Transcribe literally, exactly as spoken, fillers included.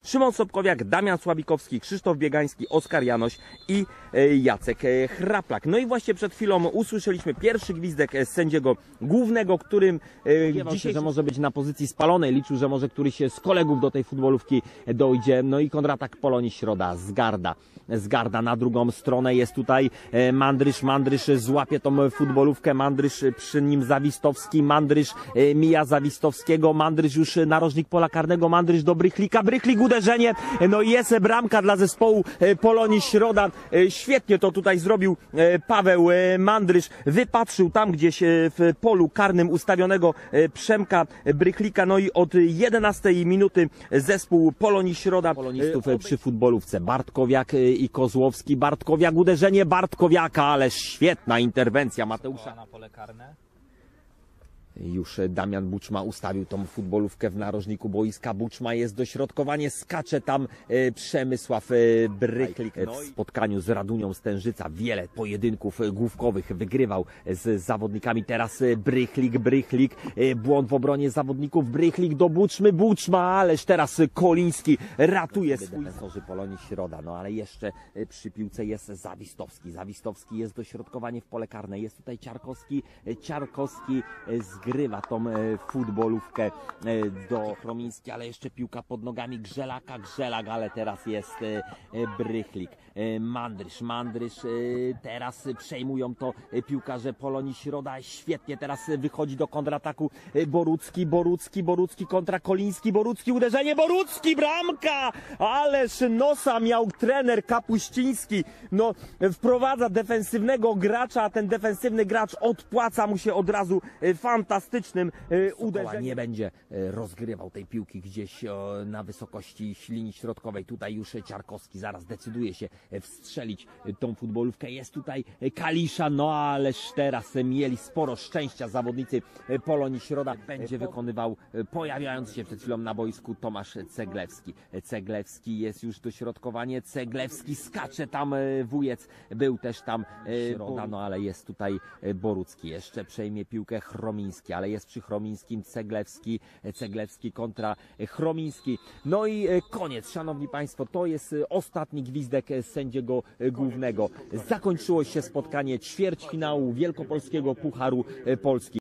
Szymon Sobkowiak, Damian Sławikowski, Krzysztof Biegański, Oskar Janoś i Jacek Chraplak. No i właśnie przed chwilą usłyszeliśmy pierwszy gwizdek sędziego głównego, którym dzisiaj, że może być na pozycji spalonej. Liczył, że może któryś z kolegów do tej futbolówki dojdzie. No i kontratak Polonii Środa, Zgarda. Zgarda na drugą stronę, jest tutaj Mandrysz, Mandrysz złapie tą futbolówkę, Mandrysz przy nim Zawistowski, Mandrysz mija Zawistowskiego, Mandrysz już narożnik pola karnego, Mandrysz do Brychlika, Brychlik uderzenie, no i jest bramka dla zespołu Polonii Środa. Świetnie to tutaj zrobił Paweł Mandrysz, wypatrzył tam gdzieś w polu karnym ustawionego Przemka Brychlika, no i od jedenastej minuty zespół Polonii Środa, polonistów przy futbolówce, Bartkowiak i Kozłowski, Bartkowiak uderzenie Bartkowiaka, ależ świetna interwencja Mateusza na pole karne. Już Damian Buczma ustawił tą futbolówkę w narożniku boiska. Buczma jest dośrodkowanie, skacze tam e, Przemysław e, Brychlik. W spotkaniu z Radunią Stężyca wiele pojedynków główkowych wygrywał z zawodnikami. Teraz Brychlik, Brychlik, e, błąd w obronie zawodników. Brychlik do Buczmy, Buczma, ależ teraz Koliński ratuje swój defensorzy Polonii Środa. No ale jeszcze przy piłce jest Zawistowski. Zawistowski jest dośrodkowanie w pole karne. Jest tutaj Ciarkowski, Ciarkowski z grywa tą e, futbolówkę e, do Chromiński, ale jeszcze piłka pod nogami Grzelaka, Grzelak, ale teraz jest e, e, Brychlik, e, Mandrysz, Mandrysz, e, teraz przejmują to e, piłkarze Polonii Środa, świetnie teraz wychodzi do kontrataku e, Borucki, Borucki, Borucki kontra Koliński, Borucki uderzenie, Borucki, bramka, ależ nosa miał trener Kapuściński, no wprowadza defensywnego gracza, a ten defensywny gracz odpłaca mu się od razu e, fantastycznie fantastycznym uderzeniem. Nie będzie rozgrywał tej piłki gdzieś na wysokości linii środkowej. Tutaj już Ciarkowski zaraz decyduje się wstrzelić tą futbolówkę. Jest tutaj Kalisza, no ależ teraz mieli sporo szczęścia zawodnicy Polonii Środa. Będzie wykonywał, pojawiając się przed chwilą na boisku, Tomasz Ceglewski. Ceglewski jest już dośrodkowanie, Ceglewski skacze tam, Wujec był też tam Środa, no ale jest tutaj Borucki. Jeszcze przejmie piłkę Chromiński, ale jest przy Chromińskim Ceglewski, Ceglewski kontra Chromiński. No i koniec, szanowni państwo, to jest ostatni gwizdek sędziego głównego. Zakończyło się spotkanie ćwierćfinału Wielkopolskiego Pucharu Polski.